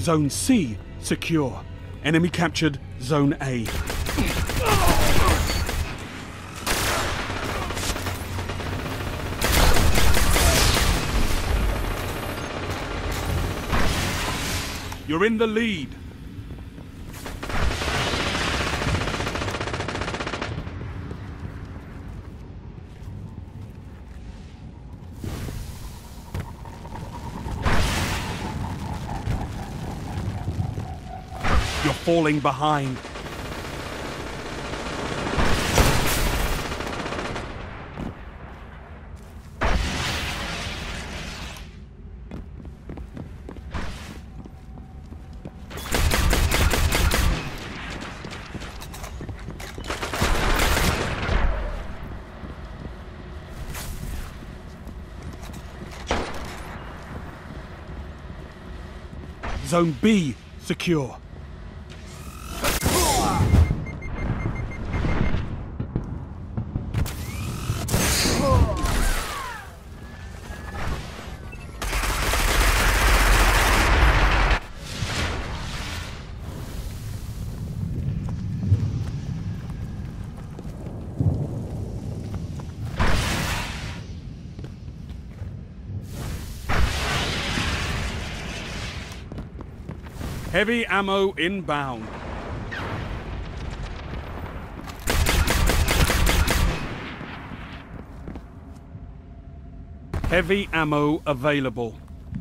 Zone C secure. Enemy captured Zone A. You're in the lead. You're falling behind. Zone B secure. Heavy ammo inbound. Heavy ammo available.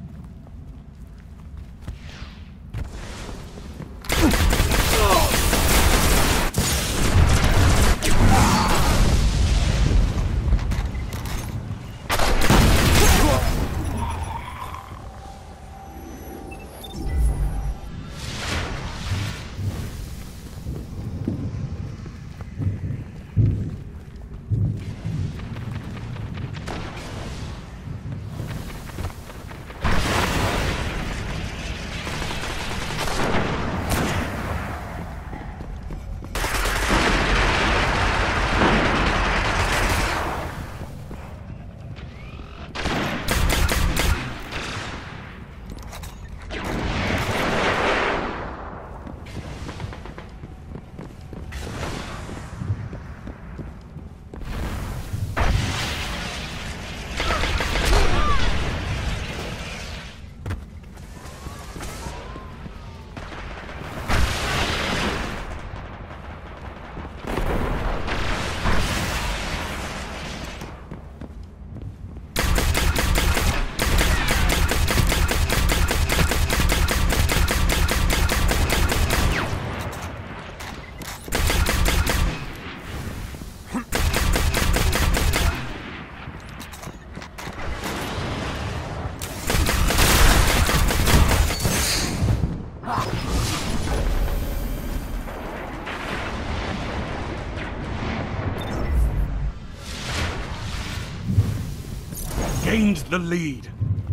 Gained the lead.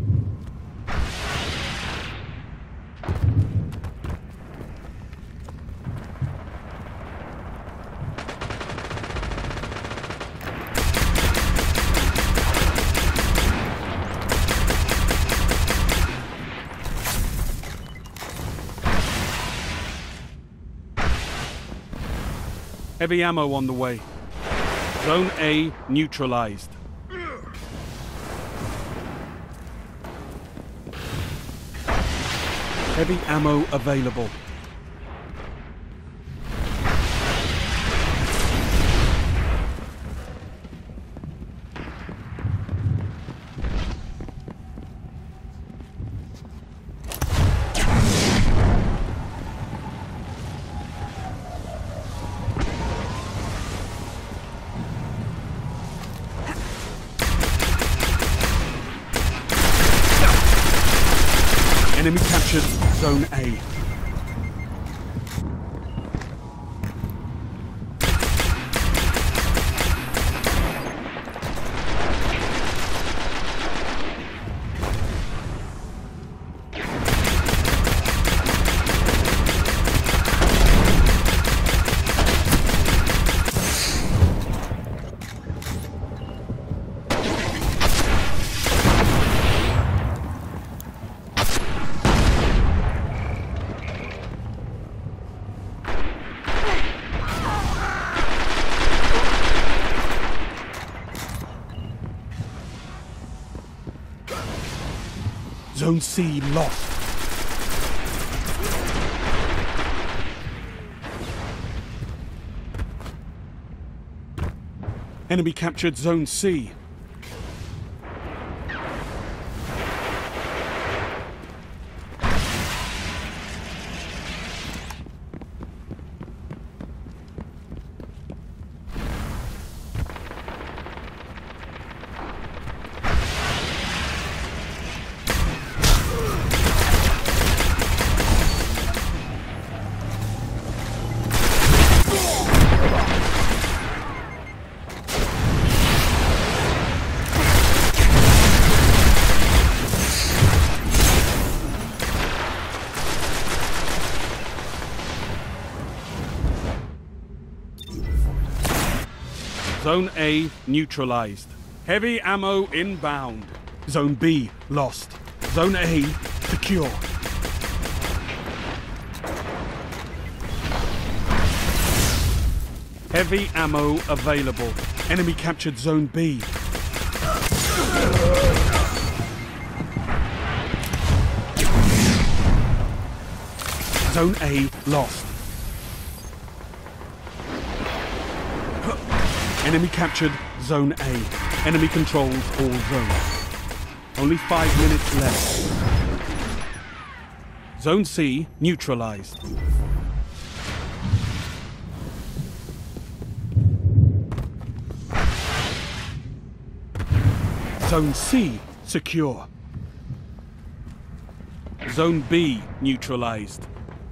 Heavy ammo on the way. Zone A neutralized. Heavy ammo available. Enemy captured Zone A. Zone C lost. Enemy captured Zone C. Zone A neutralized. Heavy ammo inbound. Zone B lost. Zone A secure. Heavy ammo available. Enemy captured Zone B. Zone A lost. Enemy captured Zone A. Enemy controls all zones. Only 5 minutes left. Zone C neutralized. Zone C secure. Zone B neutralized.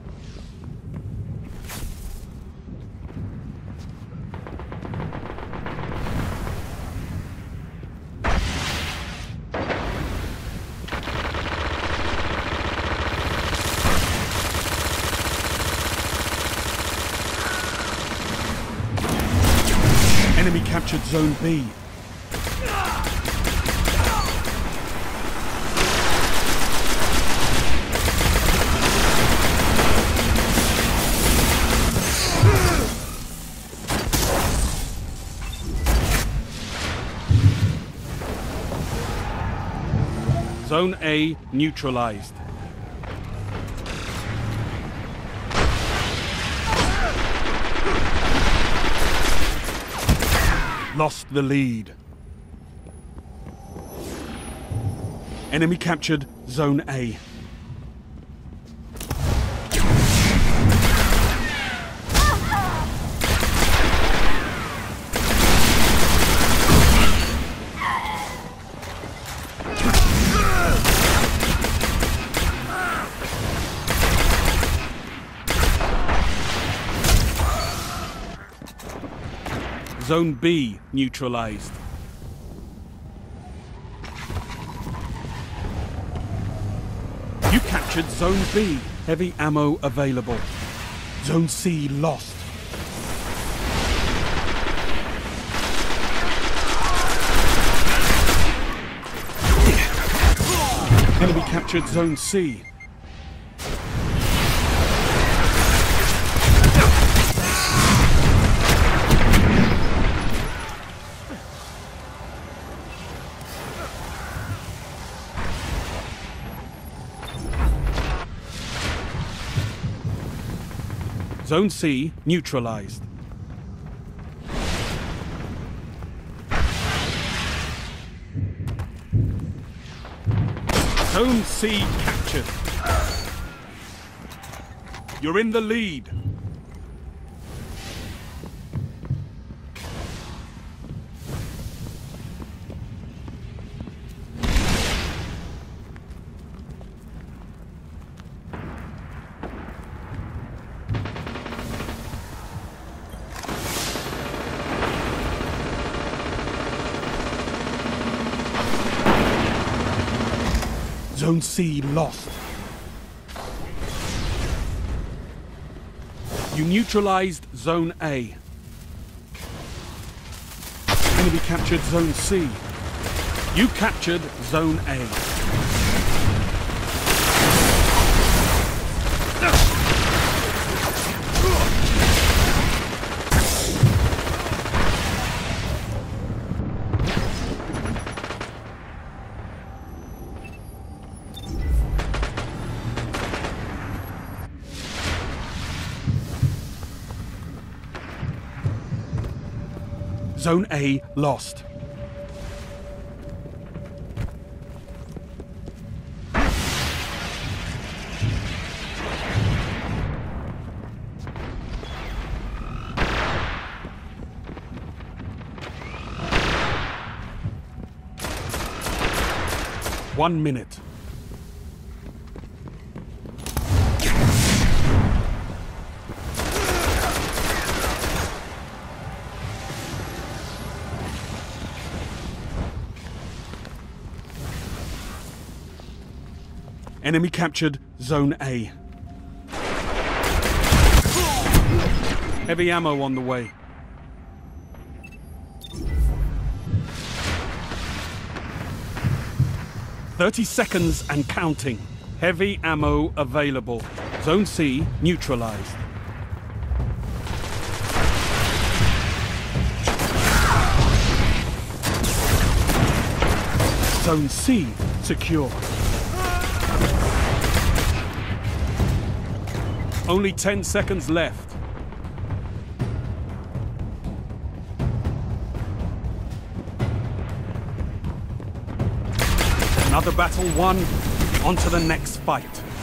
Enemy captured Zone B. Zone A neutralized. Lost the lead. Enemy captured Zone A. Zone B neutralized. You captured Zone B. Heavy ammo available. Zone C lost. Enemy captured Zone C. Zone C neutralized. Zone C captured. You're in the lead. Zone C lost. You neutralized Zone A. Enemy captured Zone C. You captured Zone A. Zone A lost. One minute. Enemy captured Zone A. Heavy ammo on the way. "30 seconds and counting. Heavy ammo available. Zone C neutralized." Zone C secure. Only 10 seconds left. Another battle won. On to the next fight.